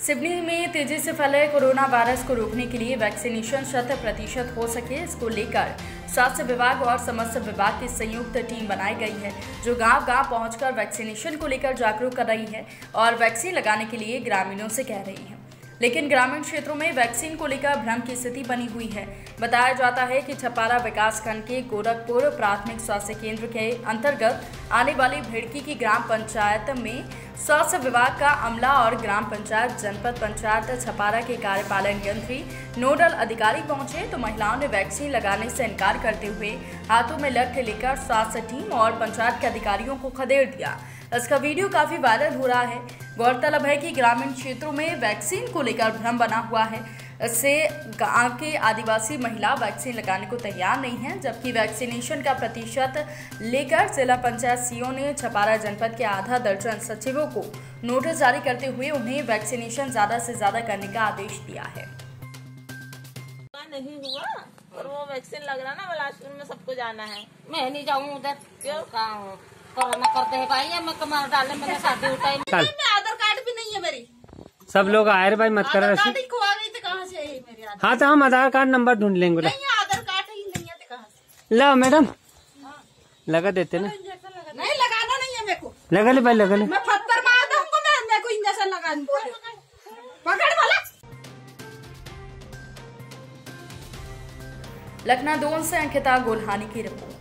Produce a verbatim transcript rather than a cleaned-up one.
सिवनी में तेजी से फैले कोरोना वायरस को रोकने के लिए वैक्सीनेशन शत प्रतिशत हो सके, इसको लेकर स्वास्थ्य विभाग और समस्त विभाग की संयुक्त टीम बनाई गई है, जो गांव-गांव पहुंचकर वैक्सीनेशन को लेकर जागरूक कर रही है और वैक्सीन लगाने के लिए ग्रामीणों से कह रही है। लेकिन ग्रामीण क्षेत्रों में वैक्सीन को लेकर भ्रम की स्थिति बनी हुई है। बताया जाता है कि छपारा विकासखंड के गोरखपुर प्राथमिक स्वास्थ्य केंद्र के अंतर्गत आने वाली भेड़की की ग्राम पंचायत में स्वास्थ्य विभाग का अमला और ग्राम पंचायत जनपद पंचायत छपारा के कार्यपालन यंत्री नोडल अधिकारी पहुंचे तो महिलाओं ने वैक्सीन लगाने से इनकार करते हुए हाथों में लठ लेकर स्वास्थ्य टीम और पंचायत के अधिकारियों को खदेड़ दिया। इसका वीडियो काफी वायरल हो रहा है। गौरतलब है कि ग्रामीण क्षेत्रों में वैक्सीन को लेकर भ्रम बना हुआ है। इससे गांव के आदिवासी महिला वैक्सीन लगाने को तैयार नहीं है, जबकि वैक्सीनेशन का प्रतिशत लेकर जिला पंचायत सीओ ने छपारा जनपद के आधा दर्जन सचिवों को नोटिस जारी करते हुए उन्हें वैक्सीनेशन ज्यादा से ज्यादा करने का आदेश दिया है। नहीं हुआ और वो वैक्सीन लग रहा ना, बिलासपुर में सबको जाना है। मैं नहीं जाऊँ उधर, क्यों कोरोना करते है भाई, मैं कमर डाले मैंने शादी उठाई, आधार कार्ड भी नहीं है मेरी। सब लोग आए भाई, मत कर आधार कार्ड खो गई थी, कहाँ से है मेरी आधार? हाँ तो हम आधार कार्ड नंबर ढूंढ लेंगे। नहीं आधार कार्ड ही नहीं है, कहाँ से? ला मैडम लगा देते ना। नहीं लगाना नहीं है मेरे को। लगा ले भाई, लगा ले। मैं पत्थर मार दूंगा, मैं मेरे को इंजेक्शन लगाने बोले। पकड़ वाला। लखनऊ से अंकिता गोल्हानी की रिपोर्ट।